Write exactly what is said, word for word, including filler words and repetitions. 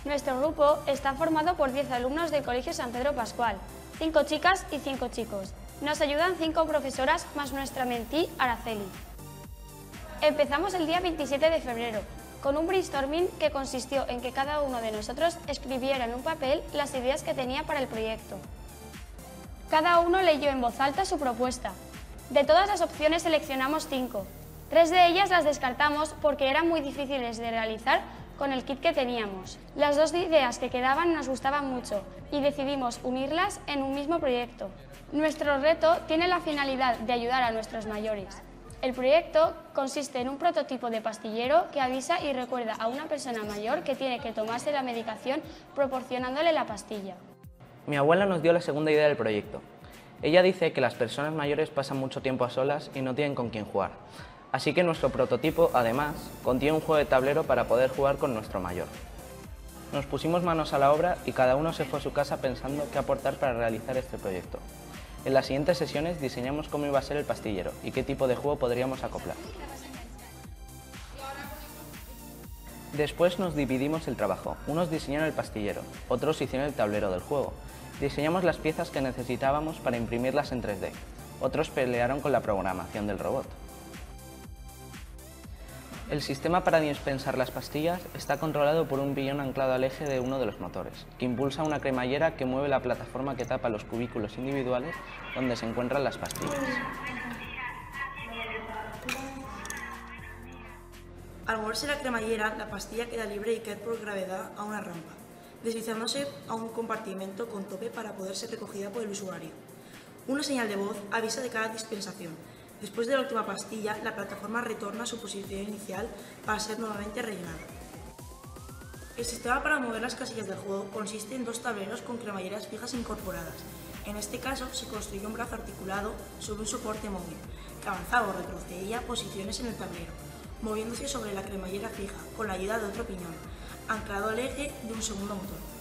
Nuestro grupo está formado por diez alumnos del Colegio San Pedro Pascual, cinco chicas y cinco chicos. Nos ayudan cinco profesoras más nuestra mentí Araceli. Empezamos el día veintisiete de febrero con un brainstorming que consistió en que cada uno de nosotros escribiera en un papel las ideas que tenía para el proyecto. Cada uno leyó en voz alta su propuesta. De todas las opciones seleccionamos cinco. Tres de ellas las descartamos porque eran muy difíciles de realizar con el kit que teníamos. Las dos ideas que quedaban nos gustaban mucho y decidimos unirlas en un mismo proyecto. Nuestro reto tiene la finalidad de ayudar a nuestros mayores. El proyecto consiste en un prototipo de pastillero que avisa y recuerda a una persona mayor que tiene que tomarse la medicación proporcionándole la pastilla. Mi abuela nos dio la segunda idea del proyecto. Ella dice que las personas mayores pasan mucho tiempo a solas y no tienen con quién jugar. Así que nuestro prototipo, además, contiene un juego de tablero para poder jugar con nuestro mayor. Nos pusimos manos a la obra y cada uno se fue a su casa pensando qué aportar para realizar este proyecto. En las siguientes sesiones diseñamos cómo iba a ser el pastillero y qué tipo de juego podríamos acoplar. Después nos dividimos el trabajo. Unos diseñaron el pastillero, otros hicieron el tablero del juego. Diseñamos las piezas que necesitábamos para imprimirlas en tres D. Otros pelearon con la programación del robot. El sistema para dispensar las pastillas está controlado por un billón anclado al eje de uno de los motores, que impulsa una cremallera que mueve la plataforma que tapa los cubículos individuales donde se encuentran las pastillas. Al moverse la cremallera, la pastilla queda libre y cae por gravedad a una rampa, deslizándose a un compartimento con tope para poder ser recogida por el usuario. Una señal de voz avisa de cada dispensación. Después de la última pastilla, la plataforma retorna a su posición inicial para ser nuevamente rellenada. El sistema para mover las casillas del juego consiste en dos tableros con cremalleras fijas incorporadas. En este caso, se construye un brazo articulado sobre un soporte móvil, que avanzaba o retrocedía posiciones en el tablero, moviéndose sobre la cremallera fija con la ayuda de otro piñón, anclado al eje de un segundo motor.